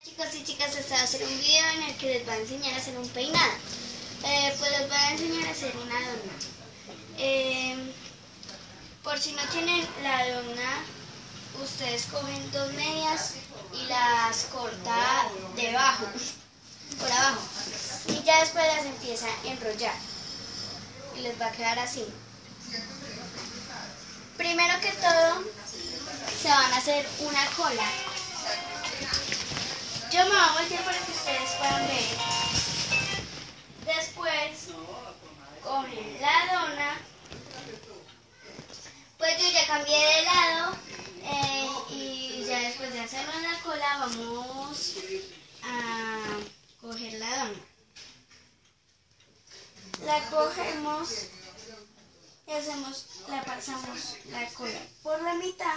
Chicos y chicas, este va a ser un video en el que les voy a enseñar a hacer un peinado. Pues les voy a enseñar a hacer una dona. Por si no tienen la dona, ustedes cogen dos medias y las cortan debajo, por abajo. Y ya después las empieza a enrollar. Y les va a quedar así. Primero que todo, se van a hacer una cola. Yo me voy a voltear para que ustedes puedan ver. Después, cogen la dona. Pues yo ya cambié de lado y ya después de hacerlo en la cola vamos a coger la dona. La cogemos y la pasamos la cola por la mitad.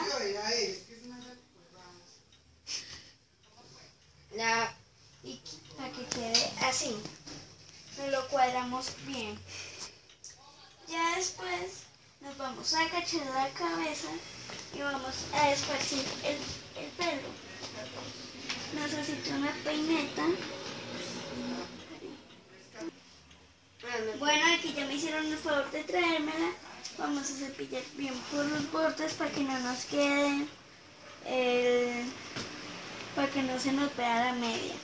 Y para que quede así, lo cuadramos bien. Ya después nos vamos a agachar la cabeza y vamos a esparcir el pelo. Necesito una peineta. Bueno, aquí ya me hicieron el favor de traérmela. Vamos a cepillar bien por los bordes para que no nos quede para que no se nos vea la media.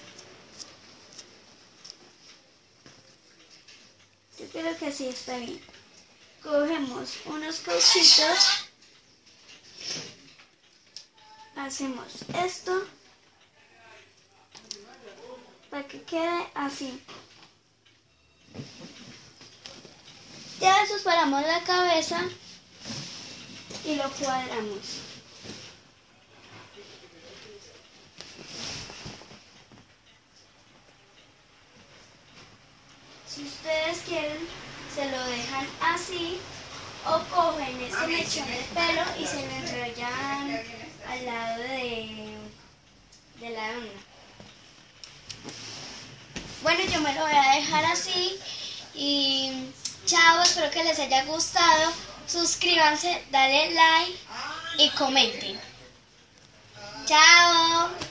Yo creo que así está bien. Cogemos unos cauchitos, hacemos esto para que quede así. Ya después paramos la cabeza y lo cuadramos. Si ustedes quieren, se lo dejan así o cogen este mechón de pelo y se lo enrollan al lado de la dona. Bueno, yo me lo voy a dejar así y chao, espero que les haya gustado. Suscríbanse, dale like y comenten. Chao.